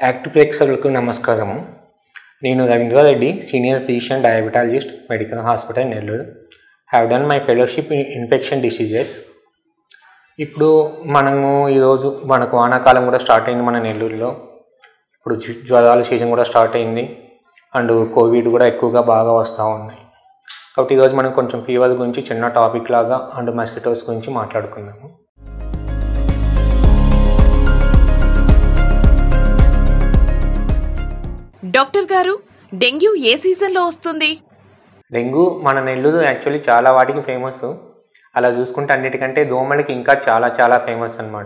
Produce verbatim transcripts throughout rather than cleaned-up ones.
Act ప్రేక్షకులకు నమస్కారము. నేను Ravindra Reddy, senior physician diabetologist, medical hospital Nellore. Have done my fellowship in infection diseases. ఇప్పుడు మనము ఈరోజు మనకు వానాకాలం కూడా స్టార్ట్ అయింది మన నెల్లూరులో. ఇప్పుడు జ్వరాల సీజన్ కూడా స్టార్ట్ అయింది అండ్ కోవిడ్ కూడా ఎక్కువగా బాగా వస్తూ ఉన్నాయి. కాబట్టి ఈరోజు మనం కొంచెం ఫీవర్ గురించి చిన్న టాపిక్ లాగా అండ్ మస్కిటోస్ గురించి మాట్లాడుకుందాము. డాక్టర్ గారు, డెంగ్యూ ఏ సీజన్లో వస్తుంది? డెంగ్యూ మన నెల్లూరు యాక్చువల్లీ చాలా వాటికి ఫేమస్. అలా చూసుకుంటే అన్నిటికంటే దోమలకి ఇంకా చాలా చాలా ఫేమస్ అనమాట.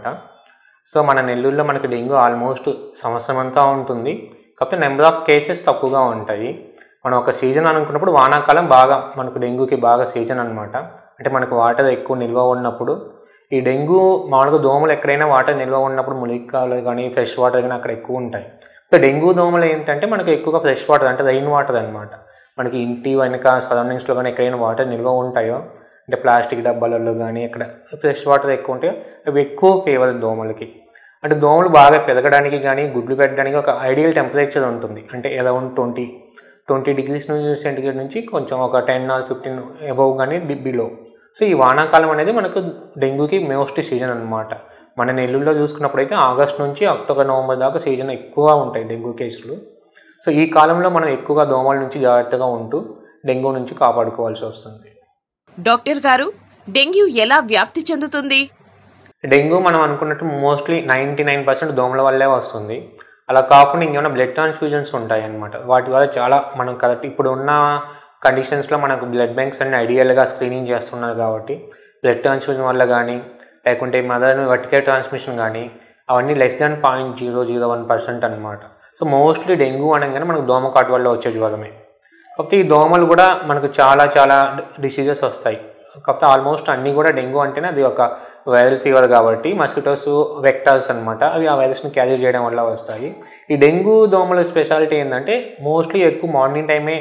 సో మన నెల్లూరులో మనకి డెంగ్యూ ఆల్మోస్ట్ సంవత్సరం అంతా ఉంటుంది, కాకపోతే నెంబర్ ఆఫ్ కేసెస్ తక్కువగా ఉంటాయి. మనం ఒక సీజన్ అనుకున్నప్పుడు వానాకాలం బాగా మనకు డెంగ్యూకి బాగా సీజన్ అనమాట. అంటే మనకు వాటర్ ఎక్కువ నిల్వ ఉన్నప్పుడు ఈ డెంగ్యూ మామూలుగా దోమలు ఎక్కడైనా వాటర్ నిల్వ ఉన్నప్పుడు ములికాలు కానీ ఫ్రెష్ వాటర్ కానీ అక్కడ ఎక్కువ ఉంటాయి. సో డెంగ్యూ దోమలు ఏంటంటే మనకి ఎక్కువగా ఫ్రెష్ వాటర్ అంటే రైన్ వాటర్ అనమాట. మనకి ఇంటి వెనక సరౌండింగ్స్లో కానీ ఎక్కడైనా వాటర్ నిల్వ ఉంటాయో అంటే ప్లాస్టిక్ డబ్బాలలో కానీ ఎక్కడ ఫ్రెష్ వాటర్ ఎక్కువ ఉంటాయో అవి ఎక్కువ ఫేవర్ దోమలకి. అంటే దోమలు బాగా పెరగడానికి కానీ గుడ్లు పెట్టడానికి ఒక ఐడియల్ టెంపరేచర్ ఉంటుంది. అంటే around twenty twenty degrees centigrade నుంచి కొంచెం ఒక టెన్ ఆర్ ఫిఫ్టీన్ అబవ్ కానీ బిలో. సో ఈ వానాకాలం అనేది మనకు డెంగ్యూకి మోస్ట్ సీజన్ అనమాట. మన నెల్లూరులో చూసుకున్నప్పుడు అయితే ఆగస్ట్ నుంచి అక్టోబర్ నవంబర్ దాకా సీజన్ ఎక్కువగా ఉంటాయి డెంగ్యూ కేసులు. సో ఈ కాలంలో మనం ఎక్కువగా దోమల నుంచి జాగ్రత్తగా ఉంటూ డెంగ్యూ నుంచి కాపాడుకోవాల్సి వస్తుంది. డాక్టర్ గారు, డెంగ్యూ ఎలా వ్యాప్తి చెందుతుంది? డెంగ్యూ మనం అనుకున్నట్టు మోస్ట్లీ నైంటీ నైన్ పర్సెంట్ దోమల వల్లే వస్తుంది. అలా కాకుండా ఇంకేమైనా బ్లడ్ ట్రాన్స్ఫ్యూజన్స్ ఉంటాయి అన్నమాట. వాటి వల్ల చాలా మనం కరెక్ట్ ఇప్పుడు ఉన్న కండిషన్స్లో మనకు బ్లడ్ బ్యాంక్స్ అన్ని ఐడియల్గా స్క్రీనింగ్ చేస్తున్నారు కాబట్టి బ్లడ్ ట్రాన్స్ఫ్యూజన్ వల్ల కానీ లేకుంటే మదర్ వర్టికల్ ట్రాన్స్మిషన్ కానీ అవన్నీ less than point zero zero one percent అనమాట. సో మోస్ట్లీ డెంగ్యూ అనగానే మనకు దోమకాటు వల్ల వచ్చే జ్వరమే. కాకపోతే ఈ దోమలు కూడా మనకు చాలా చాలా డిసీజెస్ వస్తాయి. కాకపోతే ఆల్మోస్ట్ అన్నీ కూడా డెంగ్యూ అంటేనే అది ఒక వైరల్ ఫీవర్ కాబట్టి మస్కిటోస్ వెక్టార్స్ అనమాట, అవి ఆ వైరస్ని క్యారీ చేయడం వల్ల వస్తాయి. ఈ డెంగ్యూ దోమల స్పెషాలిటీ ఏంటంటే మోస్ట్లీ ఎక్కువ మార్నింగ్ టైమే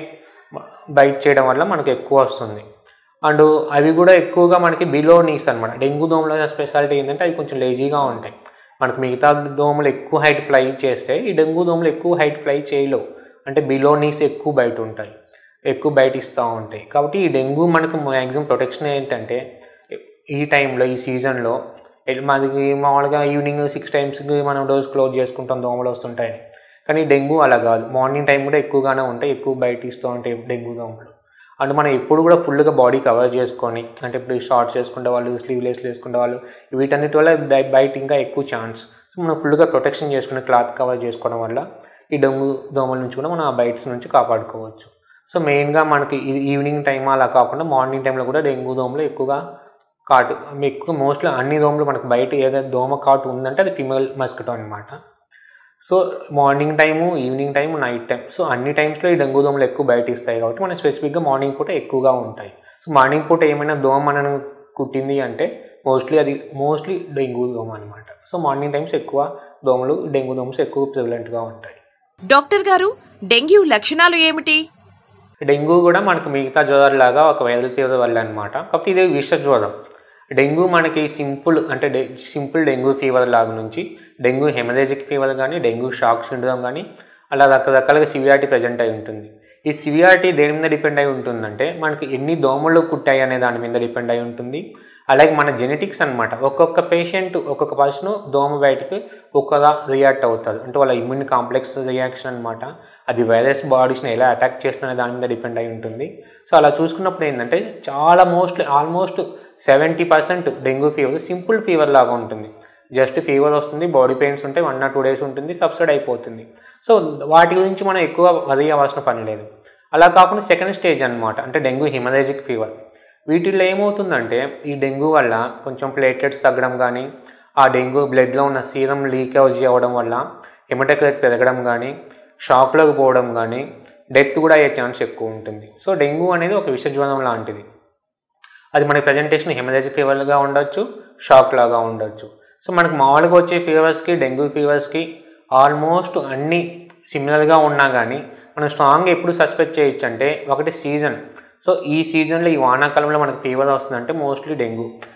బైట్ చేయడం వల్ల మనకు ఎక్కువ వస్తుంది. అండ్ అవి కూడా ఎక్కువగా మనకి బిలో నీస్ అనమాట. డెంగ్యూ దోమల స్పెషాలిటీ ఏంటంటే అవి కొంచెం లేజీగా ఉంటాయి. మనకు మిగతా దోమలు ఎక్కువ హైట్ ఫ్లై చేస్తే ఈ డెంగ్యూ దోమలు ఎక్కువ హైట్ ఫ్లై చేయలేవు. అంటే బిలో నీస్ ఎక్కువ బయట ఉంటాయి, ఎక్కువ బయట ఇస్తూ ఉంటాయి. కాబట్టి ఈ డెంగ్యూ మనకు మ్యాక్సిమం ప్రొటెక్షన్ ఏంటంటే ఈ టైంలో ఈ సీజన్లో మాది మామూలుగా ఈవినింగ్ సిక్స్ టైమ్స్కి మనం డోర్స్ క్లోజ్ చేసుకుంటాం దోమలు వస్తుంటాయి. కానీ డెంగ్యూ అలా కాదు, మార్నింగ్ టైం కూడా ఎక్కువగానే ఉంటాయి, ఎక్కువ బయట ఇస్తూ ఉంటాయి డెంగ్యూ దోమలు. అండ్ మనం ఎప్పుడు కూడా ఫుల్గా బాడీ కవర్ చేసుకొని అంటే ఇప్పుడు షార్ట్స్ వేసుకునే వాళ్ళు స్లీవ్లెస్లు వేసుకునే వాళ్ళు వీటన్నిటి వల్ల బయట ఇంకా ఎక్కువ ఛాన్స్. సో మనం ఫుల్గా ప్రొటెక్షన్ చేసుకుని క్లాత్ కవర్ చేసుకోవడం వల్ల ఈ డెంగ్యూ దోమల నుంచి కూడా మనం ఆ బైట్స్ నుంచి కాపాడుకోవచ్చు. సో మెయిన్గా మనకి ఈవినింగ్ టైం అలా కాకుండా మార్నింగ్ టైంలో కూడా డెంగ్యూ దోమలు ఎక్కువగా కాటు ఎక్కువ మోస్ట్లీ అన్ని దోమలు మనకు బయట ఏదైనా దోమ కాటు ఉందంటే అది ఫిమేల్ మస్కిటో అనమాట. So morning time, evening time, night time, so అన్ని టైమ్స్లో ఈ డెంగ్యూ దోమలు ఎక్కువ బయట ఇస్తాయి కాబట్టి మనం స్పెసిఫిక్గా మార్నింగ్ పూట ఎక్కువగా ఉంటాయి. సో మార్నింగ్ పూట ఏమైనా దోమ మనను కుట్టింది అంటే మోస్ట్లీ అది మోస్ట్లీ డెంగ్యూ దోమ అనమాట. సో మార్నింగ్ టైమ్స్ ఎక్కువ దోమలు డెంగ్యూ దోమస్ ఎక్కువ ప్రివలెంట్గా ఉంటాయి. డాక్టర్ గారు, డెంగ్యూ లక్షణాలు ఏమిటి? డెంగ్యూ కూడా మనకు మిగతా జ్వరాలాగా ఒక వైరల్ ఫీవర్ వల్ల అనమాట. కాకపోతే ఇది విష జ్వరం. డెంగ్యూ మనకి సింపుల్ అంటే డె సింపుల్ డెంగ్యూ ఫీవర్ లాగా నుంచి డెంగ్యూ హెమరేజిక్ ఫీవర్ కానీ డెంగ్యూ షాక్ సిండ్రోమ్ కానీ అలా రకరకాలుగా సివియారిటీ ప్రజెంట్ అయి ఉంటుంది. ఈ సివియారిటీ దేని మీద డిపెండ్ అయి ఉంటుందంటే మనకి ఎన్ని దోమలు కుట్టాయి అనే దాని మీద డిపెండ్ అయి ఉంటుంది. అలాగే మన జెనెటిక్స్ అనమాట. ఒక్కొక్క పేషెంట్ ఒక్కొక్క పర్సన్ దోమ బయటకి ఒక్కగా రియాక్ట్ అవుతారు. అంటే వాళ్ళ ఇమ్యూన్ కాంప్లెక్స్ రియాక్షన్ అనమాట. అది వైరస్ బాడీస్ని ఎలా అటాక్ చేస్తున్న దాని మీద డిపెండ్ అయి ఉంటుంది. సో అలా చూసుకున్నప్పుడు ఏంటంటే చాలా mostly almost seventy percent dengue fever simple fever లాగా ఉంటుంది. జస్ట్ ఫీవర్ వస్తుంది, బాడీ పెయిన్స్ ఉంటాయి, వన్ ఆర్ టూ డేస్ ఉంటుంది, సబ్సైడ్ అయిపోతుంది. సో వాటి గురించి మనం ఎక్కువ వరి అవ్వాల్సిన పని లేదు. అలా కాకుండా సెకండ్ స్టేజ్ అనమాట, అంటే డెంగ్యూ హెమరేజిక్ ఫీవర్. వీటిల్లో ఏమవుతుందంటే ఈ డెంగ్యూ వల్ల కొంచెం ప్లేట్లెట్స్ తగ్గడం కానీ ఆ డెంగ్యూ బ్లడ్లో ఉన్న సీరం లీకేజ్ అవ్వడం వల్ల హెమటోక్రైట్ పెరగడం కానీ షాక్లోకి పోవడం కానీ డెత్ కూడా అయ్యే ఛాన్స్ ఎక్కువ ఉంటుంది. సో డెంగ్యూ అనేది ఒక విష జ్వరం లాంటిది. అది మన ప్రజెంటేషన్ హెమరేజిక్ ఫీవర్గా ఉండొచ్చు, షాక్ లాగా ఉండొచ్చు. సో మనకు మామూలుగా వచ్చే ఫీవర్స్కి డెంగ్యూ ఫీవర్స్కి ఆల్మోస్ట్ అన్నీ సిమిలర్గా ఉన్నా కానీ మనం స్ట్రాంగ్గా ఎప్పుడు సస్పెక్ట్ చేయొచ్చు అంటే ఒకటి సీజన్. సో ఈ సీజన్లో ఈ వానాకాలంలో మనకు ఫీవర్ వస్తుందంటే మోస్ట్లీ డెంగ్యూ.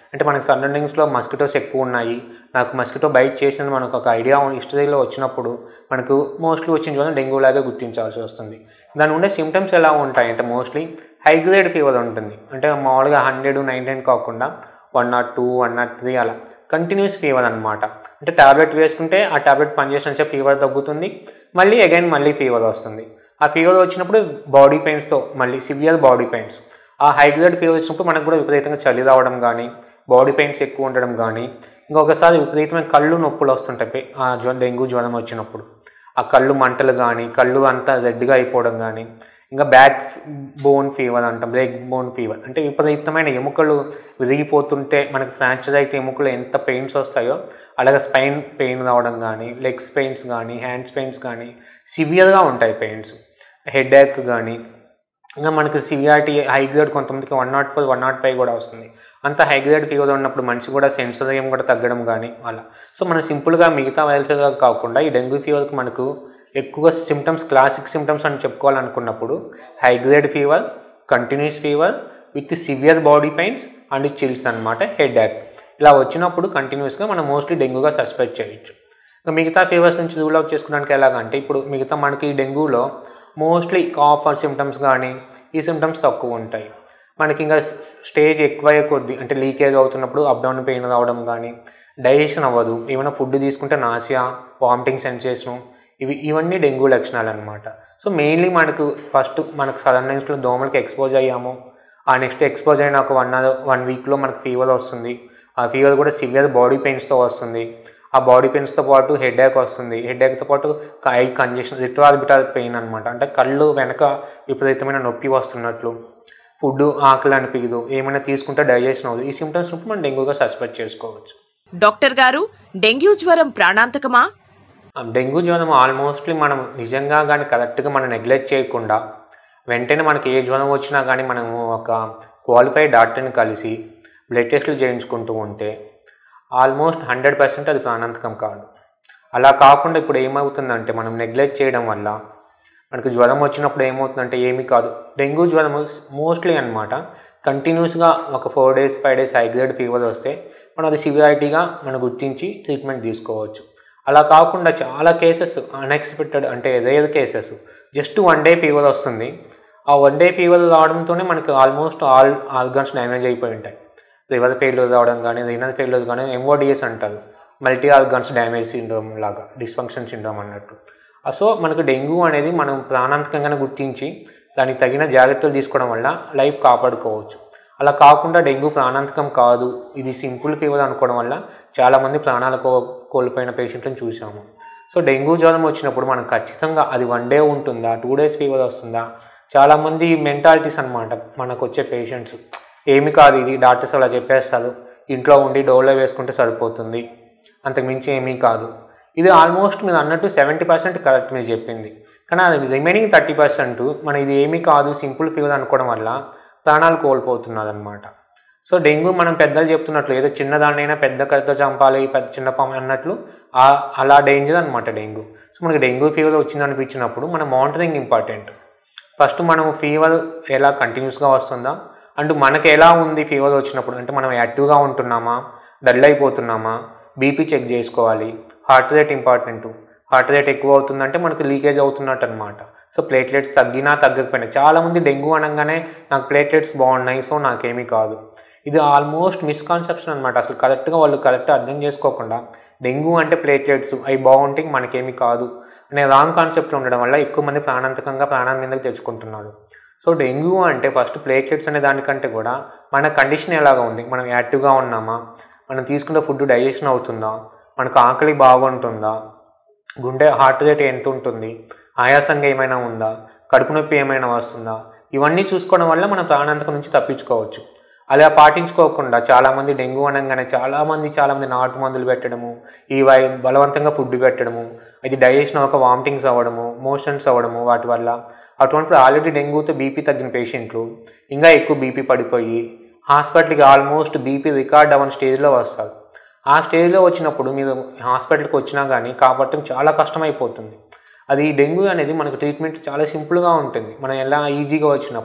అంటే మనకి సరౌండింగ్స్లో మస్కిటోస్ ఎక్కువ ఉన్నాయి, నాకు మస్కిటో బైట్ చేసింది మనకు ఒక ఐడియా హిస్టరీలో వచ్చినప్పుడు మనకు మోస్ట్లీ వచ్చిన జ్వరం డెంగ్యూ లాగా గుర్తించాల్సి వస్తుంది. దాని ఉండే సిమ్టమ్స్ ఎలా ఉంటాయి అంటే మోస్ట్లీ హై గ్రేడ్ ఫీవర్ ఉంటుంది. అంటే మామూలుగా హండ్రెడ్ నైన్టీన్ కాకుండా one nought two one nought three అలా కంటిన్యూస్ ఫీవర్ అనమాట. అంటే ట్యాబ్లెట్ వేసుకుంటే ఆ ట్యాబ్లెట్ పనిచేసిన ఫీవర్ తగ్గుతుంది, మళ్ళీ అగైన్ మళ్ళీ ఫీవర్ వస్తుంది. ఆ ఫీవర్ వచ్చినప్పుడు బాడీ పెయిన్స్తో మళ్ళీ సివియర్ బాడీ పెయిన్స్. ఆ హై గ్రేడ్ ఫీవర్ వచ్చినప్పుడు మనకు కూడా విపరీతంగా చలి రావడం కానీ, బాడీ పెయిన్స్ ఎక్కువ ఉండడం కానీ, ఇంకొకసారి విపరీతమైన కళ్ళు నొప్పులు వస్తుంటాయి ఆ జ్వ డెంగ్యూ జ్వరం వచ్చినప్పుడు. ఆ కళ్ళు మంటలు కానీ, కళ్ళు అంతా రెడ్గా అయిపోవడం కానీ, ఇంకా బ్యాక్ బోన్ ఫీవర్ అంటాం, బ్రేక్ బోన్ ఫీవర్ అంటే విపరీతమైన ఎముకలు విరిగిపోతుంటే మనకు ఫ్రాక్చర్ అయితే ఎముకలు ఎంత పెయిన్స్ వస్తాయో అలాగే స్పైన్ పెయిన్ రావడం కానీ, లెగ్స్ పెయిన్స్ కానీ, హ్యాండ్స్ పెయిన్స్ కానీ సివియర్గా ఉంటాయి పెయిన్స్. హెడ్ ఏక్ కానీ, ఇంకా మనకు సివియారిటీ హై గ్రేడ్ కొంతమందికి one nought four one nought five కూడా వస్తుంది. అంత హై గ్రేడ్ ఫీవర్ ఉన్నప్పుడు మనిషి కూడా సెన్సోరియం కూడా తగ్గడం కానీ అలా. సో మనం సింపుల్గా మిగతా వైరల్ ఫీవర్ కాకుండా ఈ డెంగ్యూ ఫీవర్కి మనకు ఎక్కువగా సిమ్టమ్స్ క్లాసిక్ సిమ్టమ్స్ అని చెప్పుకోవాలనుకున్నప్పుడు high grade fever, continuous fever with severe body pains and chills అనమాట, హెడ్ ఏక్ ఇలా వచ్చినప్పుడు కంటిన్యూస్గా మనం మోస్ట్లీ డెంగ్యూగా సస్పెక్ట్ చేయొచ్చు. ఇంకా మిగతా ఫీవర్స్ నుంచి రూల్ అవుట్ చేసుకోవడానికి ఎలాగంటే ఇప్పుడు మిగతా మనకి డెంగ్యూలో మోస్ట్లీ కాఫ్ సిమ్టమ్స్ కానీ ఈ సిమ్టమ్స్ తక్కువ ఉంటాయి. మనకి ఇంకా స్టేజ్ ఎక్కువ కొద్ది అంటే లీకేజ్ అవుతున్నప్పుడు అప్డౌన్ పెయిన్ రావడం కానీ, డైజెషన్ అవ్వదు, ఏమైనా ఫుడ్ తీసుకుంటే నాసియా, వామిటింగ్ సెన్సేషన్, ఇవి ఇవన్నీ డెంగ్యూ లక్షణాలు అనమాట. సో మెయిన్లీ మనకు ఫస్ట్ మనకు సరౌండింగ్స్లో దోమలకి ఎక్స్పోజ్ అయ్యాము, ఆ నెక్స్ట్ ఎక్స్పోజ్ అయిన ఒక వన్ వన్ వీక్లో మనకు ఫీవర్ వస్తుంది. ఆ ఫీవర్ కూడా సివియర్ బాడీ పెయిన్స్తో వస్తుంది. ఆ బాడీ పెయిన్స్తో పాటు హెడ్ ఏక్ వస్తుంది. హెడ్ ఏక్తో పాటు ఐ కంజెషన్, రిట్రోఆర్బిటల్ పెయిన్ అనమాట, అంటే కళ్ళు వెనక విపరీతమైన నొప్పి వస్తున్నట్లు, ఫుడ్ ఆకలి అనిపించదు, ఏమైనా తీసుకుంటే డైజెషన్ అవ్వదు. ఈ సిమ్టమ్స్ మనం డెంగ్యూగా సస్పెక్ట్ చేసుకోవచ్చు. డాక్టర్ గారు, డెంగ్యూ జ్వరం ప్రాణాంతకమా? డెంగ్యూ జ్వరం ఆల్మోస్ట్లీ మనం నిజంగా కానీ కరెక్ట్గా మనం నెగ్లెక్ట్ చేయకుండా వెంటనే మనకి ఏ జ్వరం వచ్చినా కానీ మనము ఒక క్వాలిఫైడ్ డాక్టర్ని కలిసి బ్లడ్ టెస్టులు చేయించుకుంటూ ఉంటే ఆల్మోస్ట్ హండ్రెడ్ పర్సెంట్ అది ప్రాణాంతకం కాదు. అలా కాకుండా ఇప్పుడు ఏమవుతుందంటే మనం నెగ్లెక్ట్ చేయడం వల్ల మనకు జ్వరం వచ్చినప్పుడు ఏమవుతుందంటే ఏమీ కాదు. డెంగ్యూ జ్వరం మోస్ట్లీ అనమాట కంటిన్యూస్గా ఒక four days five days high grade fever వస్తే మనం అది సివియారిటీగా మనం గుర్తించి ట్రీట్మెంట్ తీసుకోవచ్చు. అలా కాకుండా చాలా కేసెస్ అన్ఎక్స్పెక్టెడ్ అంటే rare cases just one day fever వస్తుంది. ఆ వన్ డే ఫీవర్ రావడంతోనే మనకు ఆల్మోస్ట్ ఆల్ ఆర్గన్స్ డ్యామేజ్ అయిపోయి ఉంటాయి. లివర్ ఫెయిల్యూర్ రావడం కానీ, రీనల్ ఫెయిల్యూర్ కానీ, ఎంఓడిఎస్ అంటారు, మల్టీ ఆర్గన్స్ డ్యామేజ్ సిండ్రోమ్ లాగా, డిస్ఫంక్షన్ సిండ్రోమ్ అన్నట్టు. సో మనకు డెంగ్యూ అనేది మనం ప్రాణాంతకంగానే గుర్తించి దానికి తగిన జాగ్రత్తలు తీసుకోవడం వల్ల లైఫ్ కాపాడుకోవచ్చు. అలా కాకుండా డెంగ్యూ ప్రాణాంతకం కాదు, ఇది సింపుల్ ఫీవర్ అనుకోవడం వల్ల చాలామంది ప్రాణాలు కో కోల్పోయిన పేషెంట్లను చూసాము. సో డెంగ్యూ జ్వరం వచ్చినప్పుడు మనం ఖచ్చితంగా అది వన్ డే ఉంటుందా, టూ డేస్ ఫీవర్ వస్తుందా, చాలామంది మెంటాలిటీస్ అనమాట మనకు వచ్చే పేషెంట్స్, ఏమి కాదు ఇది డాక్టర్స్ అలా చెప్పేస్తారు, ఇంట్లో ఉండి డోలో వేసుకుంటే సరిపోతుంది, అంతకుమించి ఏమీ కాదు. ఇది ఆల్మోస్ట్ మీరు అన్నట్టు సెవెంటీ పర్సెంట్ కరెక్ట్ మీరు చెప్పింది. కానీ అది రిమైనింగ్ థర్టీ పర్సెంట్ మన ఇది ఏమీ కాదు సింపుల్ ఫీవర్ అనుకోవడం వల్ల ప్రాణాలు కోల్పోతున్నారు అనమాట. సో డెంగ్యూ మనం పెద్దలు చెప్తున్నట్లు ఏదో చిన్నదాన్నైనా పెద్ద కథతో చంపాలి, పెద్ద చిన్న పాము అన్నట్లు అలా డేంజర్ అనమాట డెంగ్యూ. సో మనకి డెంగ్యూ ఫీవర్ వచ్చింది అనిపించినప్పుడు మన మానిటరింగ్ ఇంపార్టెంట్. ఫస్ట్ మనము ఫీవర్ ఎలా కంటిన్యూస్గా వస్తుందా, అండ్ మనకు ఎలా ఉంది ఫీవర్ వచ్చినప్పుడు, అంటే మనం యాక్టివ్గా ఉంటున్నామా, డల్ అయిపోతున్నామా, బీపీ చెక్ చేసుకోవాలి. Heart rate important, heart rate ఎక్కువ అవుతుందంటే మనకు లీకేజ్ అవుతున్నట్టు అనమాట. సో ప్లేట్లెట్స్ తగ్గినా తగ్గకపోయినా, చాలామంది డెంగ్యూ అనగానే నాకు ప్లేట్లెట్స్ బాగున్నాయి సో నాకేమీ కాదు, ఇది ఆల్మోస్ట్ మిస్కాన్సెప్షన్ అనమాట. అసలు కరెక్ట్గా వాళ్ళు కరెక్ట్గా అర్థం చేసుకోకుండా డెంగ్యూ అంటే ప్లేట్లెట్స్ అవి బాగుంటే మనకేమీ కాదు అనే రాంగ్ కాన్సెప్ట్లో ఉండడం వల్ల ఎక్కువ మంది ప్రాణాంతకంగా ప్రాణాల మీదకి తెచ్చుకుంటున్నారు. సో డెంగ్యూ అంటే ఫస్ట్ ప్లేట్లెట్స్ అనే దానికంటే కూడా మన కండిషన్ ఎలాగా ఉంది, మనం యాక్టివ్గా ఉన్నామా, మనం తీసుకున్న ఫుడ్ డైజెషన్ అవుతుందా, మనకు ఆకలి బాగుంటుందా, గుండె హార్ట్ రేట్ ఎంత ఉంటుంది, ఆయాసంగా ఏమైనా ఉందా, కడుపు నొప్పి ఏమైనా వస్తుందా, ఇవన్నీ చూసుకోవడం వల్ల మనం ప్రాణాంతకం నుంచి తప్పించుకోవచ్చు. అలా పాటించుకోకుండా చాలామంది డెంగ్యూ అనగానే చాలామంది చాలామంది నాటు మందులు పెట్టడము, ఈ వై బలవంతంగా ఫుడ్ పెట్టడము, ఇది డైజెషన్ అవ్వక వామిటింగ్స్ అవ్వడము, మోషన్స్ అవ్వడము, వాటి వల్ల అటువంటిప్పుడు ఆల్రెడీ డెంగ్యూతో బీపీ తగ్గిన పేషెంట్లు ఇంకా ఎక్కువ బీపీ పడిపోయి హాస్పిటల్కి ఆల్మోస్ట్ బీపీ రికార్డ్ అవ్వని స్టేజ్లో వస్తారు. ఆ స్టేజ్లో వచ్చినప్పుడు మీరు హాస్పిటల్కి వచ్చినా కానీ కాపాడటం చాలా కష్టమైపోతుంది. అది డెంగ్యూ అనేది మనకు ట్రీట్మెంట్ చాలా సింపుల్గా ఉంటుంది మనం ఎలా ఈజీగా వచ్చినప్పుడు.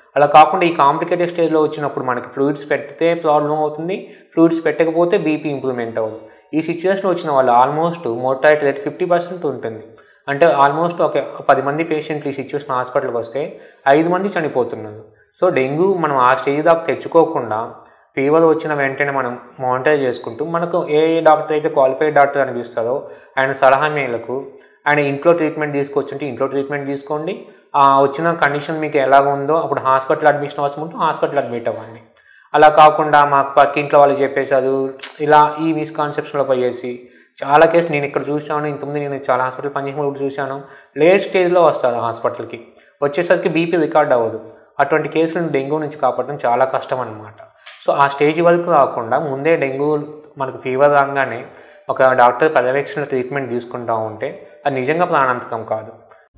అలా కాకుండా ఈ కాంప్లికేటెడ్ స్టేజ్లో వచ్చినప్పుడు మనకి ఫ్లూయిడ్స్ పెడితే ప్రాబ్లం అవుతుంది, ఫ్లూయిడ్స్ పెట్టకపోతే బీపీ ఇంప్రూవ్మెంట్ అవ్వదు. ఈ సిచ్యువేషన్ వచ్చిన వాళ్ళు almost mortality rate fifty percent ఉంటుంది. అంటే ఆల్మోస్ట్ ఒక పది మంది పేషెంట్లు ఈ సిచ్యువేషన్ హాస్పిటల్కి వస్తే ఐదు మంది చనిపోతున్నారు. సో డెంగ్యూ మనం ఆ స్టేజ్ దాకా తెచ్చుకోకుండా ఫీవర్ వచ్చిన వెంటనే మనం మానిటర్ చేసుకుంటూ మనకు ఏ డాక్టర్ అయితే క్వాలిఫైడ్ డాక్టర్ అనిపిస్తారో ఆయన సలహా మేరకు ఆయన ఇంట్లో ట్రీట్మెంట్ తీసుకొచ్చుంటే ఇంట్లో ట్రీట్మెంట్ తీసుకోండి. వచ్చిన కండిషన్ మీకు ఎలాగ ఉందో అప్పుడు హాస్పిటల్ అడ్మిషన్ అవసరం ఉంటే హాస్పిటల్ అడ్మిట్ అవ్వండి. అలా కాకుండా మాకు పక్కింట్లో వాళ్ళు చెప్పేసారు ఇలా ఈ మిస్కాన్సెప్షన్లో పోయేసి చాలా కేసు నేను ఇక్కడ చూశాను, ఇంతకుముందు నేను చాలా హాస్పిటల్ పనిచేసినప్పుడు చూశాను, లేట్ స్టేజ్లో వస్తారు హాస్పిటల్కి, వచ్చేసరికి బీపీ రికార్డ్ అవ్వదు. అటువంటి కేసులను డెంగ్యూ నుంచి కాపాడడం చాలా కష్టం అన్నమాట. సో ఆ స్టేజ్ వరకు రాకుండా ముందే డెంగ్యూ మనకు ఫీవర్ రాగానే ఒక డాక్టర్ పర్యవేక్షణ ట్రీట్మెంట్ తీసుకుంటూ ఉంటే అది నిజంగా ప్రాణాంతకం కాదు.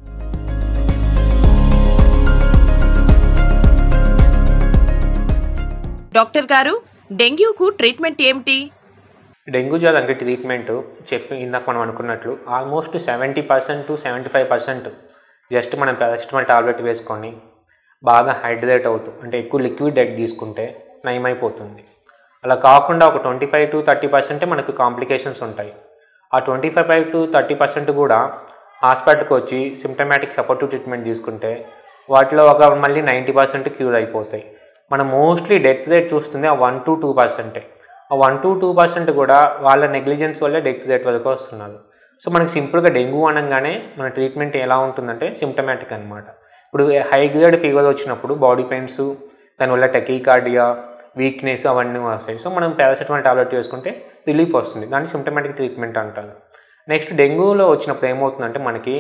డాక్టర్ గారు, డెంగ్యూకు ట్రీట్మెంట్ ఏమిటి? డెంగ్యూ జ్వరానికి ట్రీట్మెంట్ చెప్పి ఇందాక మనం అనుకున్నట్లు almost seventy percent to seventy five percent just మనం పారాసిటమాల్ టాబ్లెట్ వేసుకొని బాగా హైడ్రేట్ అవుతూ అంటే ఎక్కువ లిక్విడ్ డైట్ తీసుకుంటే నయమైపోతుంది. అలా కాకుండా ఒక ట్వంటీ ఫైవ్ టు థర్టీ పర్సెంటే మనకు కాంప్లికేషన్స్ ఉంటాయి. ఆ twenty five five to thirty percent కూడా హాస్పిటల్కి వచ్చి సిమ్టమాటిక్ సపోర్టివ్ ట్రీట్మెంట్ తీసుకుంటే వాటిలో ఒక మళ్ళీ నైంటీ పర్సెంట్ క్యూర్ అయిపోతాయి. మనం మోస్ట్లీ డెత్ రేట్ చూస్తుంది ఆ వన్ టు టూ పర్సెంటే. ఆ వన్ టు టూ పర్సెంట్ కూడా వాళ్ళ నెగ్లిజెన్స్ వల్లే డెత్ రేట్ వరకు వస్తున్నారు. సో మనకి సింపుల్గా డెంగ్యూ అనగానే మన ట్రీట్మెంట్ ఎలా ఉంటుందంటే సిమ్టమాటిక్ అనమాట. ఇప్పుడు హై గ్రేడ్ ఫీవర్ వచ్చినప్పుడు బాడీ పెయిన్స్, దానివల్ల టెకీకార్డియా, వీక్నెస్ అవన్నీ వస్తాయి. సో మనం పారాసిటమాల్ టాబ్లెట్ వేసుకుంటే రిలీఫ్ వస్తుంది, దాన్ని సిమ్టమాటిక్ ట్రీట్మెంట్ అంటారు. నెక్స్ట్ డెంగ్యూలో వచ్చినప్పుడు ఏమవుతుందంటే మనకి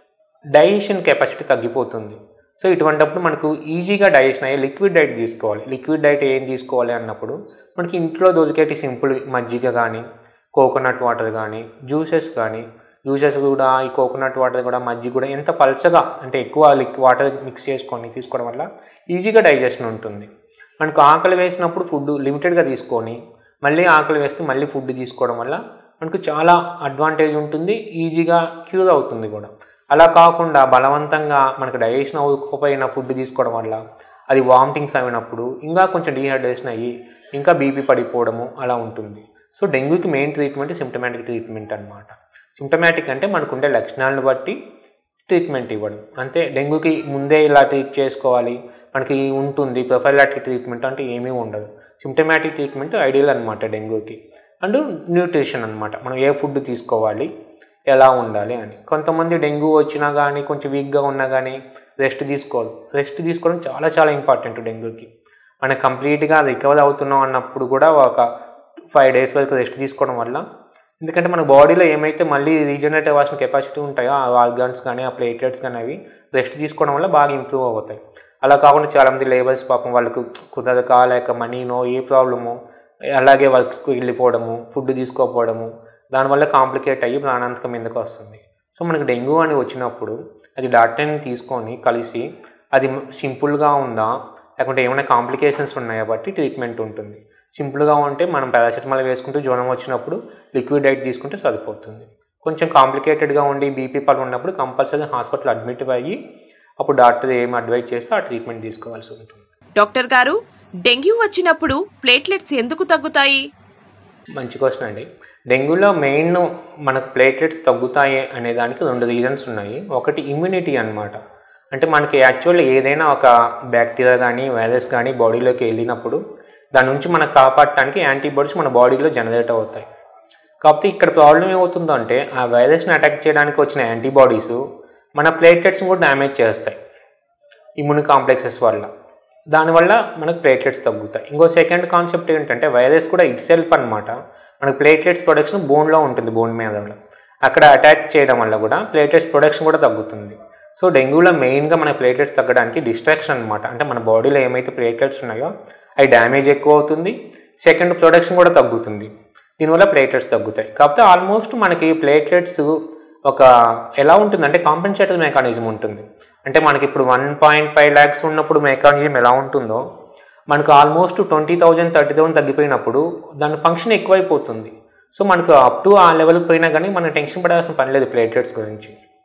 డైజెషన్ కెపాసిటీ తగ్గిపోతుంది. సో ఇటువంటిప్పుడు మనకు ఈజీగా డైజెషన్ అయ్యే లిక్విడ్ డైట్ తీసుకోవాలి. లిక్విడ్ డైట్ ఏం తీసుకోవాలి అన్నప్పుడు మనకి ఇంట్లో దొరికేటి సింపుల్ మజ్జిగ కానీ, కోకోనట్ వాటర్ కానీ, జ్యూసెస్ కానీ, జ్యూసెస్ కూడా ఈ కోకోనట్ వాటర్ కూడా మజ్జిగ కూడా ఎంత పల్చగా అంటే ఎక్కువ లిక్ వాటర్ మిక్స్ చేసుకొని తీసుకోవడం వల్ల ఈజీగా డైజెషన్ ఉంటుంది. మనకు ఆకలి వేసినప్పుడు ఫుడ్ లిమిటెడ్గా తీసుకొని మళ్ళీ ఆకలి వేస్తే మళ్ళీ ఫుడ్ తీసుకోవడం వల్ల మనకు చాలా అడ్వాంటేజ్ ఉంటుంది, ఈజీగా క్యూర్ అవుతుంది కూడా. అలా కాకుండా బలవంతంగా మనకు డైజెషన్ అవ్వకపోయిన ఫుడ్ తీసుకోవడం వల్ల అది వామిటింగ్స్ అయినప్పుడు ఇంకా కొంచెం డీహైడ్రేషన్ అయ్యి ఇంకా బీపీ పడిపోవడము అలా ఉంటుంది. సో డెంగ్యూకి మెయిన్ ట్రీట్మెంట్ సిమ్టమాటిక్ ట్రీట్మెంట్ అనమాట. సిమ్టమాటిక్ అంటే మనకుండే లక్షణాలను బట్టి ట్రీట్మెంట్ ఇవ్వడం అంతే. డెంగ్యూకి ముందే ఇలా ట్రీట్ చేసుకోవాలి మనకి ఉంటుంది ప్రొఫైలాటిక్ ట్రీట్మెంట్ అంటే ఏమీ ఉండదు. సిమ్టమాటిక్ ట్రీట్మెంట్ ఐడియల్ అనమాట డెంగ్యూకి. అండ్ న్యూట్రిషన్ అనమాట, మనం ఏ ఫుడ్ తీసుకోవాలి ఎలా ఉండాలి అని. కొంతమంది డెంగ్యూ వచ్చినా కానీ కొంచెం వీక్గా ఉన్నా కానీ రెస్ట్ తీసుకోవాలి. రెస్ట్ తీసుకోవడం చాలా చాలా ఇంపార్టెంట్ డెంగ్యూకి. మనం కంప్లీట్గా రికవర్ అవుతున్నాం అన్నప్పుడు కూడా ఒక ఫైవ్ డేస్ వరకు రెస్ట్ తీసుకోవడం వల్ల, ఎందుకంటే మన బాడీలో ఏమైతే మళ్ళీ రీజనరేట్ అవ్వాల్సిన కెపాసిటీ ఉంటాయో ఆ ఆర్గాన్స్ కానీ ఆ ప్లేట్లెట్స్ కానీ అవి రెస్ట్ తీసుకోవడం వల్ల బాగా ఇంప్రూవ్ అవుతాయి. అలా కాకుండా చాలామంది లేబర్స్ పాపం వాళ్ళకు కుదరక లేక మనీనో ఏ ప్రాబ్లమో అలాగే వర్క్స్కి వెళ్ళిపోవడము, ఫుడ్ తీసుకోకపోవడము, దానివల్ల కాంప్లికేట్ అయ్యి ప్రాణాంతకం ఎందుకు వస్తుంది. సో మనకు డెంగ్యూ అని వచ్చినప్పుడు అది డాక్టర్ని తీసుకొని కలిసి అది సింపుల్గా ఉందా లేకుంటే ఏమైనా కాంప్లికేషన్స్ ఉన్నాయా బట్టి ట్రీట్మెంట్ ఉంటుంది. సింపుల్గా ఉంటే మనం పారాసిటమాల్ వేసుకుంటూ జ్వరం వచ్చినప్పుడు లిక్విడ్ డైట్ తీసుకుంటే సరిపోతుంది. కొంచెం కాంప్లికేటెడ్గా ఉండి బీపీ పళ్ళు ఉన్నప్పుడు కంపల్సరీ హాస్పిటల్ అడ్మిట్ అయ్యి అప్పుడు డాక్టర్ ఏం అడ్వైజ్ చేస్తే ఆ ట్రీట్మెంట్ తీసుకోవాల్సి ఉంటుంది. డాక్టర్ గారు, డెంగ్యూ వచ్చినప్పుడు ప్లేట్లెట్స్ ఎందుకు తగ్గుతాయి? మంచి క్వశ్చన్ అండి. డెంగ్యూలో మెయిన్ మనకు ప్లేట్లెట్స్ తగ్గుతాయి అనే దానికి రెండు రీజన్స్ ఉన్నాయి. ఒకటి ఇమ్యూనిటీ అనమాట. అంటే మనకి యాక్చువల్లీ ఏదైనా ఒక బ్యాక్టీరియా కానీ వైరస్ కానీ బాడీలోకి వెళ్ళినప్పుడు దాని నుంచి మనకు కాపాడటానికి యాంటీబాడీస్ మన బాడీలో జనరేట్ అవుతాయి. కాకపోతే ఇక్కడ ప్రాబ్లం ఏమవుతుందో అంటే ఆ వైరస్ని అటాక్ చేయడానికి వచ్చిన యాంటీబాడీస్ మన ప్లేట్లెట్స్ని కూడా డ్యామేజ్ చేస్తాయి ఇమ్యూన్ కాంప్లెక్సెస్ వల్ల. దానివల్ల మనకు ప్లేట్లెట్స్ తగ్గుతాయి. ఇంకో సెకండ్ కాన్సెప్ట్ ఏంటంటే వైరస్ కూడా ఇట్ సెల్ఫ్ అనమాట మనకు ప్లేట్లెట్స్ ప్రొడక్షన్ బోన్లో ఉంటుంది, బోన్ మీద అక్కడ అటాక్ చేయడం వల్ల కూడా ప్లేట్లెట్స్ ప్రొడక్షన్ కూడా తగ్గుతుంది. సో డెంగ్యూలో మెయిన్గా మన ప్లేట్లెట్స్ తగ్గడానికి డిస్ట్రాక్షన్ అనమాట. అంటే మన బాడీలో ఏమైతే ప్లేట్లెట్స్ ఉన్నాయో అవి డ్యామేజ్ ఎక్కువ అవుతుంది, సెకండ్ ప్రొడక్షన్ కూడా తగ్గుతుంది, దీనివల్ల ప్లేట్లెట్స్ తగ్గుతాయి. కాకపోతే ఆల్మోస్ట్ మనకి ప్లేట్లెట్స్ ఒక ఎలా ఉంటుందంటే కాంపెన్సేటరీ మెకానిజం ఉంటుంది. అంటే మనకి ఇప్పుడు వన్ పాయింట్ ఫైవ్ ల్యాక్స్ ఉన్నప్పుడు మెకానిజం ఎలా ఉంటుందో మనకు almost twenty thousand thirty thousand తగ్గిపోయినప్పుడు దాని ఫంక్షన్ ఎక్కువైపోతుంది. సో మనకు అప్ టు ఆ లెవెల్కి పోయినా కానీ మనం టెన్షన్ పడాల్సిన పని లేదు ప్లేట్లెట్స్ గురించి.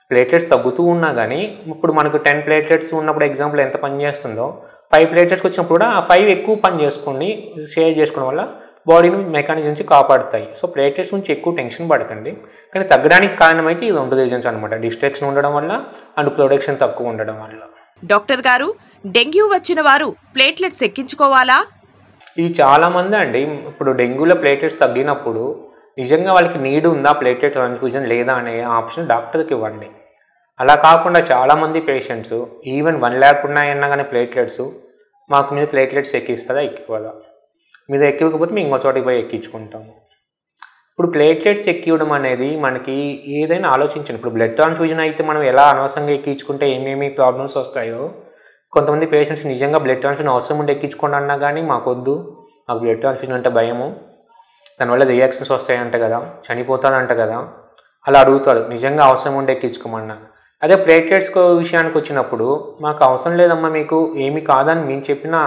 ప్లేట్లెట్స్ తగ్గుతూ ఉన్నా కానీ ఇప్పుడు మనకు టెన్ ప్లేట్లెట్స్ ఉన్నప్పుడు ఎగ్జాంపుల్ ఎంత పని చేస్తుందో ఫైవ్ ప్లేట్లెట్స్కి వచ్చినప్పుడు కూడా ఆ ఫైవ్ ఎక్కువ పని చేసుకొని షేర్ చేసుకోవడం వల్ల బాడీని మెకానిజం నుంచి కాపాడుతాయి. సో ప్లేట్లెట్స్ నుంచి ఎక్కువ టెన్షన్ పడకండి. కానీ తగ్గడానికి కారణం అయితే ఇది రెండు రీజన్స్ అనమాట. డిస్ట్రాక్షన్ ఉండడం వల్ల అండ్ ప్రొడక్షన్ తక్కువ ఉండడం వల్ల. డాక్టర్ గారు, డెంగ్యూ వచ్చిన వారు ప్లేట్లెట్స్ ఎక్కించుకోవాలా? ఇది చాలామంది అండి ఇప్పుడు డెంగ్యూలో ప్లేట్లెట్స్ తగ్గినప్పుడు నిజంగా వాళ్ళకి నీడ్ ఉందా ప్లేట్లెట్ ట్రాన్స్ఫ్యూజన్ లేదా అనే ఆప్షన్ డాక్టర్కి ఇవ్వండి. అలా కాకుండా చాలామంది పేషెంట్స్ ఈవెన్ వన్ ల్యాక్ ఉన్నాయన్నా కానీ ప్లేట్లెట్స్ మాకు మీద ప్లేట్లెట్స్ ఎక్కిస్తుందా ఎక్కిపోదా, మీద ఎక్కిపోకపోతే మేము ఇంకో చోటికి పోయి ఎక్కించుకుంటాము. ఇప్పుడు ప్లేట్లెట్స్ ఎక్కివ్వడం అనేది మనకి ఏదైనా ఆలోచించండి. ఇప్పుడు బ్లడ్ ట్రాన్స్ఫ్యూజన్ అయితే మనం ఎలా అనవసరంగా ఎక్కించుకుంటే ఏమేమి ప్రాబ్లమ్స్ వస్తాయో, కొంతమంది పేషెంట్స్ నిజంగా బ్లడ్ ట్రాన్స్ఫ్యూజన్ అవసరం ఉంటే ఎక్కించుకోండి అన్నా కానీ మాకొద్దు, మాకు బ్లడ్ ట్రాన్స్ఫ్యూజన్ అంటే భయము, దానివల్ల రియాక్షన్స్ వస్తాయంట కదా, చనిపోతాదంట కదా, అలా అడుగుతారు. నిజంగా అవసరం ఉంటే ఎక్కించుకోమన్నా. అదే ప్లేట్లెట్స్ విషయానికి వచ్చినప్పుడు మాకు అవసరం లేదమ్మా, మీకు ఏమి కాదని మేము చెప్పినా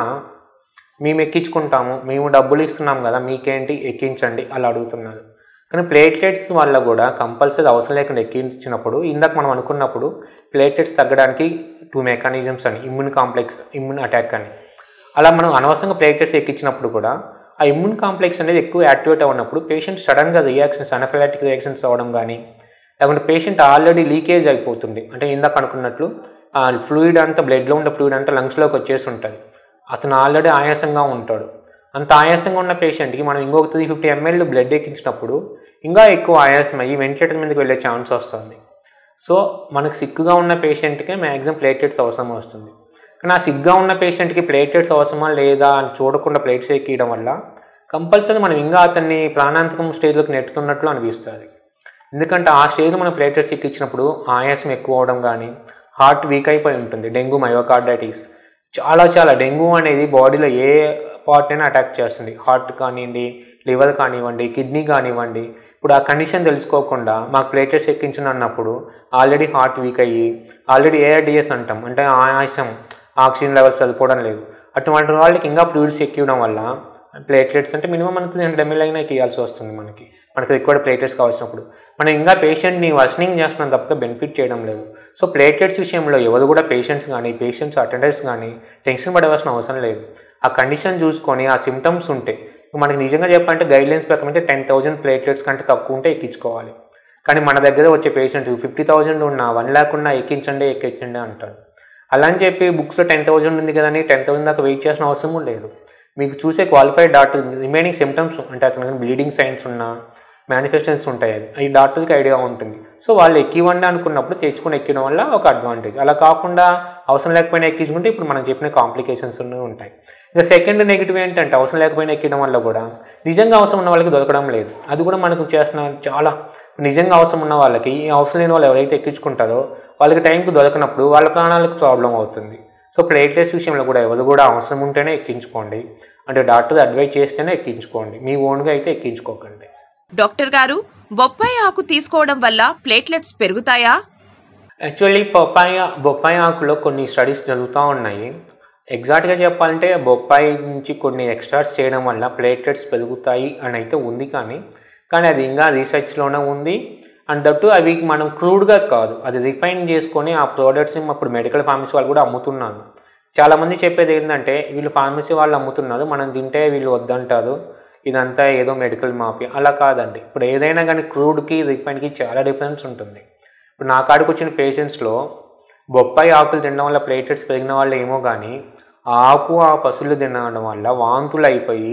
మేము ఎక్కించుకుంటాము, మేము డబ్బులు ఇస్తున్నాం కదా, మీకేంటి ఎక్కించండి అలా అడుగుతున్నారు. కానీ ప్లేట్లెట్స్ వల్ల కూడా కంపల్సరీ అవసరం లేకుండా ఎక్కించినప్పుడు ఇందాక మనం అనుకున్నప్పుడు ప్లేట్లెట్స్ తగ్గడానికి టూ మెకానిజమ్స్ అని, ఇమ్యూన్ కాంప్లెక్స్, ఇమ్యూన్ అటాక్ అని. అలా మనం అనవసరంగా ప్లేట్లెట్స్ ఎక్కించినప్పుడు కూడా ఆ ఇమ్యూన్ కాంప్లెక్స్ అనేది ఎక్కువ యాక్టివేట్ అవునప్పుడు పేషెంట్ సడన్గా రియాక్షన్స్, అనఫిలాక్టిక్ రియాక్షన్స్ అవ్వడం కానీ, లేకుంటే పేషెంట్ ఆల్రెడీ లీకేజ్ అయిపోతుంది. అంటే ఇందాక అనుకున్నట్లు ఫ్లూయిడ్ అంతా, బ్లడ్లో ఉండే ఫ్లూయిడ్ అంతా లంగ్స్లోకి వచ్చేసి ఉంటుంది. అతను ఆల్రెడీ ఆయాసంగా ఉంటాడు. అంత ఆయాసంగా ఉన్న పేషెంట్కి మనం ఇంకొక త్రీ ఫిఫ్టీ ఎంఎల్ బ్లడ్ ఎక్కించినప్పుడు ఇంకా ఎక్కువ ఆయాసం అయ్యి వెంటిలేటర్ మీదకి వెళ్ళే ఛాన్స్ వస్తుంది. సో మనకు సిక్గా ఉన్న పేషెంట్కే మ్యాక్సిమం ప్లేట్లెట్స్ అవసరం వస్తుంది. కానీ ఆ సిగ్గా ఉన్న పేషెంట్కి ప్లేట్లెట్స్ అవసరమా లేదా అని చూడకుండా ప్లేట్స్ ఎక్కియడం వల్ల కంపల్సరీ మనం ఇంకా అతన్ని ప్రాణాంతకం స్టేజ్లోకి నెట్టుతున్నట్లు అనిపిస్తుంది. ఎందుకంటే ఆ స్టేజ్లో మనం ప్లేట్లెట్స్ ఎక్కించినప్పుడు ఆయాసం ఎక్కువ అవడం కానీ, హార్ట్ వీక్ అయిపోయి ఉంటుంది. డెంగ్యూ మయోకార్డైటిస్ చాలా చాలా డెంగ్యూ అనేది బాడీలో ఏ పార్ట్ అయినా అటాక్ చేస్తుంది. హార్ట్ కానివ్వండి, లివర్ కానివ్వండి, కిడ్నీ కానివ్వండి. ఇప్పుడు ఆ కండిషన్ తెలుసుకోకుండా మాకు ప్లేట్లెట్స్ ఎక్కించను అన్నప్పుడు ఆల్రెడీ హార్ట్ వీక్ అయ్యి, ఆల్రెడీ ఏఆర్డిఎస్ అంటాం, అంటే ఆయాసం, ఆక్సిజన్ లెవెల్స్ సరిపోవడం లేదు, అటువంటి వాళ్ళకి ఇంకా ఫ్లూయిడ్స్ ఎక్కివ్వడం వల్ల ప్లేట్లెట్స్ అంటే మినిమం మనకు త్రీ హండ్రెడ్ ఎంఎల్ అయినా ఎక్కియాల్సి వస్తుంది. మనకి మనకి రిక్వైర్డ్ ప్లేట్లెట్స్ కావాల్సినప్పుడు మనం ఇంకా పేషెంట్ని వర్సనింగ్ చేస్తున్నాం తప్ప బెనిఫిట్ చేయడం లేదు. సో ప్లేట్లెట్స్ విషయంలో ఎవరు కూడా పేషెంట్స్ కానీ, పేషెంట్స్ అటెండర్స్ కానీ టెన్షన్ పడవలసిన అవసరం లేదు. ఆ కండిషన్ చూసుకొని ఆ సిమ్టమ్స్ ఉంటే మనకి నిజంగా చెప్పాలంటే గైడ్లైన్స్ ప్రకారం అయితే టెన్ థౌజండ్ ప్లేట్లెట్స్ కంటే తక్కువ ఉంటే ఎక్కించుకోవాలి. కానీ మన దగ్గర వచ్చే పేషెంట్స్ ఫిఫ్టీ థౌజండ్ ఉన్నా వన్ ల్యాక్ ఉన్నా ఎక్కించండి ఎక్కించండి అంటారు. అలా అని చెప్పి బుక్స్లో టెన్ థౌజండ్ ఉంది కదా అని టెన్ థౌజండ్ దాకా వెయిట్ చేసిన అవసరం లేదు. మీకు చూసే క్వాలిఫైడ్ డాక్టర్ రిమైనింగ్ సిమ్టమ్స్ అంటే అతనికి బ్లీడింగ్ సైన్స్ ఉన్నా మేనిఫెస్టేషన్స్ ఉంటాయి, అది ఈ డాక్టర్కి ఐడియా ఉంటుంది. సో వాళ్ళు ఎక్కివ్వండి అనుకున్నప్పుడు తెచ్చుకొని ఎక్కడం వల్ల ఒక అడ్వాంటేజ్. అలా కాకుండా అవసరం లేకపోయినా ఎక్కించుకుంటే ఇప్పుడు మనం చెప్పిన కాంప్లికేషన్స్ ఉంటాయి. ఇక సెకండ్ నెగిటివ్ ఏంటంటే అవసరం లేకపోయినా ఎక్కడం వల్ల కూడా నిజంగా అవసరం ఉన్న వాళ్ళకి దొరకడం లేదు. అది కూడా మనకు చేస్తున్న చాలా నిజంగా అవసరం ఉన్న వాళ్ళకి, అవసరం లేని వాళ్ళు ఎవరైతే ఎక్కించుకుంటారో వాళ్ళకి టైంకి దొరకనప్పుడు వాళ్ళ ప్రాణాలకు ప్రాబ్లం అవుతుంది. సో ప్లేట్లెట్స్ విషయంలో కూడా ఎవరు కూడా అవసరం ఉంటేనే ఎక్కించుకోండి, అంటే డాక్టర్ అడ్వైజ్ చేస్తేనే ఎక్కించుకోండి, మీ ఓన్గా అయితే ఎక్కించుకోకండి. డాక్టర్ గారు, బొప్పాయి ఆకు తీసుకోవడం వల్ల ప్లేట్లెట్స్ పెరుగుతాయా? యాక్చువల్లీ బొప్పాయి బొప్పాయి ఆకులో కొన్ని స్టడీస్ జరుగుతూ ఉన్నాయి. ఎగ్జాక్ట్గా చెప్పాలంటే బొప్పాయి నుంచి కొన్ని ఎక్స్ట్రాస్ చేయడం వల్ల ప్లేట్లెట్స్ పెరుగుతాయి అని అయితే ఉంది, కానీ కానీ అది ఇంకా రీసెర్చ్లోనే ఉంది. అండ్ దట్టు అవి మనం క్రూడ్గా కాదు, అది రిఫైన్ చేసుకొని ఆ ప్రోడక్ట్స్ని అప్పుడు మెడికల్ ఫార్మసీ వాళ్ళు కూడా అమ్ముతున్నారు. చాలామంది చెప్పేది ఏంటంటే వీళ్ళు ఫార్మసీ వాళ్ళు అమ్ముతున్నారు, మనం తింటే వీళ్ళు వద్దంటారు, ఇదంతా ఏదో మెడికల్ మాఫియా. అలా కాదండి. ఇప్పుడు ఏదైనా కానీ క్రూడ్కి రిఫైన్కి చాలా డిఫరెన్స్ ఉంటుంది. ఇప్పుడు నా కాడికి వచ్చిన పేషెంట్స్లో బొప్పాయి ఆకులు తినడం వల్ల ప్లేట్లెట్స్ పెరిగిన వాళ్ళు ఏమో కానీ ఆకు ఆ పసులు తినడం వల్ల వాంతులు అయిపోయి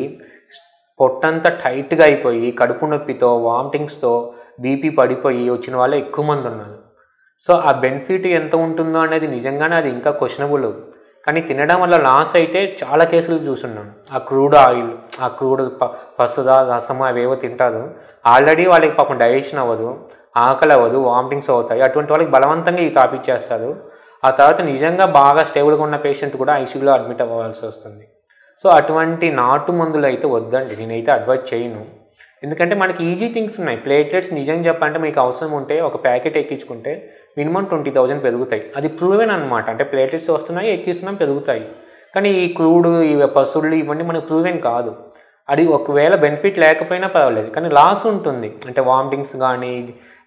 పొట్టంతా టైట్గా అయిపోయి కడుపు నొప్పితో, వామిటింగ్స్తో, బీపీ పడిపోయి వచ్చిన వాళ్ళు ఎక్కువ మంది ఉన్నారు. సో ఆ బెనిఫిట్ ఎంత ఉంటుందో అనేది నిజంగానే అది ఇంకా క్వశ్చనబుల్. కానీ తినడం వల్ల లాస్ అయితే చాలా కేసులు చూస్తున్నాను. ఆ క్రూడ్ ఆయిల్, ఆ క్రూడ్ ప పసుద రసము అవేవో తింటారు, ఆల్రెడీ వాళ్ళకి పాపం డైజెషన్ అవ్వదు, ఆకలి అవ్వదు, వామిటింగ్స్ అవుతాయి. అటువంటి వాళ్ళకి బలవంతంగా ఇవి తాపిచ్చేస్తారు. ఆ తర్వాత నిజంగా బాగా స్టేబుల్గా ఉన్న పేషెంట్ కూడా ఐసీయూలో అడ్మిట్ అవ్వాల్సి వస్తుంది. సో అటువంటి నాటు మందులు అయితే వద్దండి, నేనైతే అడ్వైజ్ చేయను. ఎందుకంటే మనకి ఈజీ థింగ్స్ ఉన్నాయి. ప్లేట్లెట్స్ నిజంగా చెప్పాలంటే మీకు అవసరం ఉంటే ఒక ప్యాకెట్ ఎక్కించుకుంటే మినిమం ట్వంటీ థౌజండ్ పెరుగుతాయి. అది ప్రూవెన్ అనమాట. అంటే ప్లేట్లెట్స్ వస్తున్నాయి, ఎక్కిస్తున్నాం, పెరుగుతాయి. కానీ ఈ క్రూడ్, ఈ పసుళ్ళు ఇవన్నీ మనకు ప్రూవెన్ కాదు. అది ఒకవేళ బెనిఫిట్ లేకపోయినా పర్వాలేదు, కానీ లాస్ ఉంటుంది. అంటే వామిటింగ్స్ కానీ,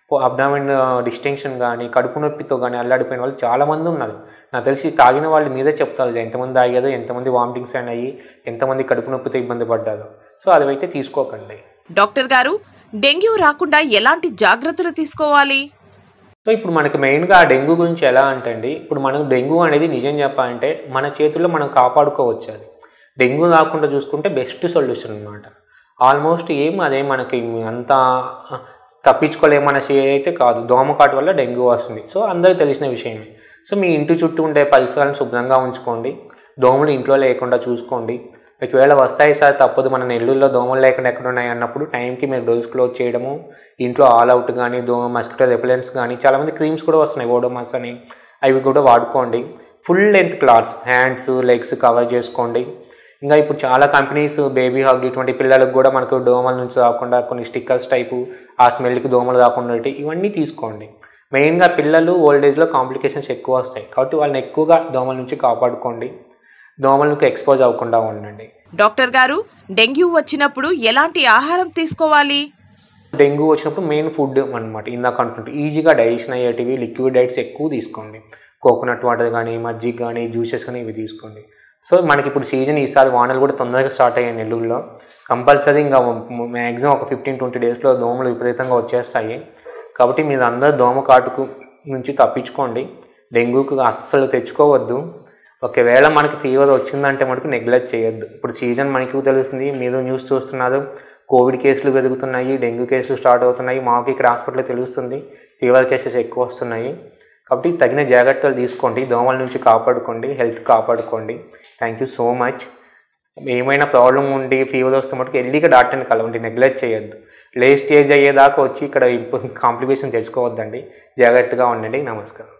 అబ్డామిన్ డిస్టెన్షన్ కానీ కడుపు నొప్పితో కానీ అల్లాడిపోయిన వాళ్ళు చాలామంది ఉన్నారు. నాకు తెలిసి తాగిన వాళ్ళు మీదే చెప్తారు ఎంతమంది తాగారో, ఎంతమంది వామిటింగ్స్ అయినాయి, ఎంతమంది కడుపు నొప్పితో ఇబ్బంది పడ్డారు. సో అదైతే తీసుకోకండి. డాక్టర్ గారు, డెంగ్యూ రాకుండా ఎలాంటి జాగ్రత్తలు తీసుకోవాలి? సో ఇప్పుడు మనకి మెయిన్గా ఆ డెంగ్యూ గురించి ఎలా అంటే అండి, ఇప్పుడు మనం డెంగ్యూ అనేది నిజం చెప్పాలంటే మన చేతుల్లో మనం కాపాడుకోవచ్చు. అది డెంగ్యూ రాకుండా చూసుకుంటే బెస్ట్ సొల్యూషన్ అనమాట. ఆల్మోస్ట్ ఏం అదే మనకి అంత తప్పించుకోలేమన్న సే అయితే కాదు. దోమకాటు వల్ల డెంగ్యూ వస్తుంది. సో అందరికీ తెలిసిన విషయమే. సో మీ ఇంటి చుట్టూ ఉండే పరిసరాలను శుభ్రంగా ఉంచుకోండి. దోమలు ఇంట్లో లేకుండా చూసుకోండి. ఒకవేళ వస్తాయి సార్ తప్పదు, మన నెల్లూరులో దోమలు లేకుండా ఎక్కడ ఉన్నాయి అన్నప్పుడు టైంకి మీరు డోర్స్ క్లోజ్ చేయడము, ఇంట్లో ఆల్ అవుట్ కానీ దోమ మస్కిటో రెపెలెంట్స్ కానీ చాలామంది క్రీమ్స్ కూడా వస్తున్నాయి ఓడోమాస్ అని, అవి కూడా వాడుకోండి. Full length clothes hands legs cover చేసుకోండి. ఇంకా ఇప్పుడు చాలా కంపెనీస్ బేబీ హగ్ ఇటువంటి పిల్లలకు కూడా మనకు దోమల నుంచి రాకుండా కొన్ని స్టిక్కర్స్ టైపు ఆ స్మెల్కి దోమలు రాకుండా ఇవన్నీ తీసుకోండి. మెయిన్గా పిల్లలు ఓల్డ్ ఏజ్లో కాంప్లికేషన్స్ ఎక్కువ వస్తాయి కాబట్టి వాళ్ళని ఎక్కువగా దోమల నుంచి కాపాడుకోండి. దోమలకు ఎక్స్పోజ్ అవ్వకుండా ఉండండి. డాక్టర్ గారు, డెంగ్యూ వచ్చినప్పుడు ఎలాంటి ఆహారం తీసుకోవాలి? డెంగ్యూ వచ్చినప్పుడు మెయిన్ ఫుడ్ అనమాట. ఇందాక అనుకుంటే ఈజీగా డైజెషన్ అయ్యేటివి లిక్విడ్ డైట్స్ ఎక్కువ తీసుకోండి. కోకోనట్ వాటర్ కానీ మజ్జిగ కానీ జ్యూసెస్ కానీ ఇవి తీసుకోండి. సో మనకి ఇప్పుడు సీజన్ ఈసారి వానలు కూడా తొందరగా స్టార్ట్ అయ్యాయి నెల్లూరులో. కంపల్సరీ ఇంకా మ్యాక్సిమం ఒక ఫిఫ్టీన్ ట్వంటీ డేస్లో దోమలు విపరీతంగా వచ్చేస్తాయి. కాబట్టి మీరు అందరూ దోమ కాటుకు నుంచి తప్పించుకోండి. డెంగ్యూకి అస్సలు తెచ్చుకోవద్దు. ఒకవేళ మనకి ఫీవర్ వచ్చిందంటే మనకు నెగ్లెక్ట్ చేయొద్దు. ఇప్పుడు సీజన్ మనకి తెలుస్తుంది, మీరు న్యూస్ చూస్తున్నారు, కోవిడ్ కేసులు పెరుగుతున్నాయి, డెంగ్యూ కేసులు స్టార్ట్ అవుతున్నాయి. మాకు ఇక్కడ హాస్పిటల్లో తెలుస్తుంది ఫీవర్ కేసెస్ ఎక్కువ వస్తున్నాయి. కాబట్టి తగిన జాగ్రత్తలు తీసుకోండి. దోమల నుంచి కాపాడుకోండి, హెల్త్ కాపాడుకోండి. Thank you so much. ఏమైనా ప్రాబ్లం ఉండి ఫీవర్ వస్తే మటుకు ఎల్లిగా డాక్టర్ని కలవండి, నెగ్లెక్ట్ చేయొద్దు. లేట్ స్టేజ్ అయ్యేదాకా వచ్చి ఇక్కడ కాంప్లికేషన్ తెచ్చుకోవద్దండి. జాగ్రత్తగా ఉండండి. నమస్కారం.